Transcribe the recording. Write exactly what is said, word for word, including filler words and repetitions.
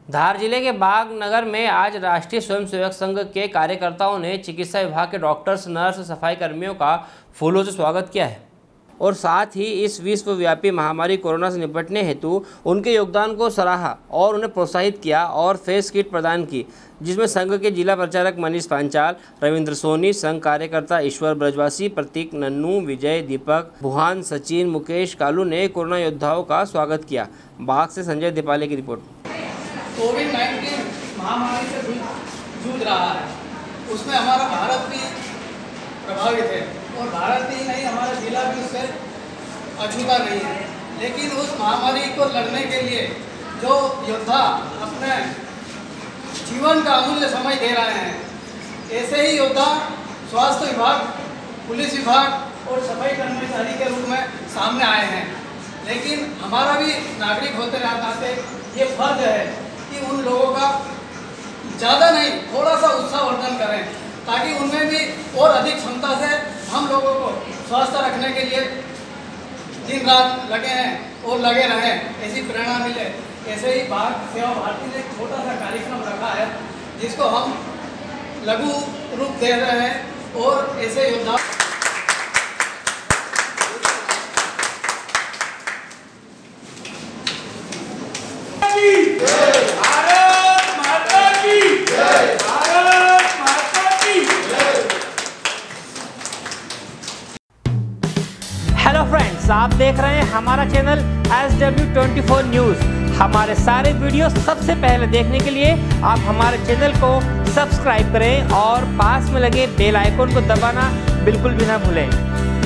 धार जिले के बाग नगर में आज राष्ट्रीय स्वयंसेवक संघ के कार्यकर्ताओं ने चिकित्सा विभाग के डॉक्टर्स, नर्स, सफाई कर्मियों का फूलों से स्वागत किया है और साथ ही इस विश्वव्यापी महामारी कोरोना से निपटने हेतु उनके योगदान को सराहा और उन्हें प्रोत्साहित किया और फेस किट प्रदान की, जिसमें संघ के जिला प्रचारक मनीष पांचाल, रविंद्र सोनी, संघ कार्यकर्ता ईश्वर ब्रजवासी, प्रतीक, नन्नू, विजय, दीपक, बुहान, सचिन, मुकेश, कालू ने कोरोना योद्धाओं का स्वागत किया। बाग से संजय दीपाले की रिपोर्ट। कोविड नाइन्टीन महामारी से जूझ रहा है, उसमें हमारा भारत भी प्रभावित है और भारत ही नहीं, हमारा जिला भी उससे अछूता नहीं है। लेकिन उस महामारी को लड़ने के लिए जो योद्धा अपने जीवन का अमूल्य समय दे रहे हैं, ऐसे ही योद्धा स्वास्थ्य विभाग, पुलिस विभाग और सफाई कर्मचारी के रूप में सामने आए हैं। लेकिन हमारा भी नागरिक होते नाते ये फर्ज है कि उन लोगों का ज़्यादा नहीं, थोड़ा सा उत्साहवर्धन करें ताकि उनमें भी और अधिक क्षमता से हम लोगों को स्वस्थ रखने के लिए दिन रात लगे हैं और लगे रहें, ऐसी प्रेरणा मिले। ऐसे ही बाग सेवा भारती ने एक छोटा सा कार्यक्रम रखा है जिसको हम लघु रूप दे रहे हैं और ऐसे योद्धा हेलो फ्रेंड्स, आप देख रहे हैं हमारा channel S W twenty four news. हमारे सारे वीडियो सबसे पहले देखने के लिए आप हमारे चैनल को सब्सक्राइब करें और पास में लगे बेल आइकन को दबाना बिल्कुल भी ना भूलें।